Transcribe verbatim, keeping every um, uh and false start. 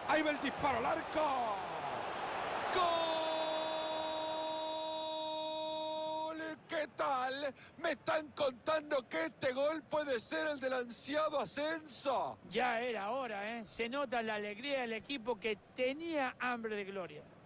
Ahí va el disparo al arco. ¡Gol! ¿Qué tal? Me están contando que este gol puede ser el del ansiado ascenso. Ya era hora, ¿eh? Se nota la alegría del equipo que tenía hambre de gloria.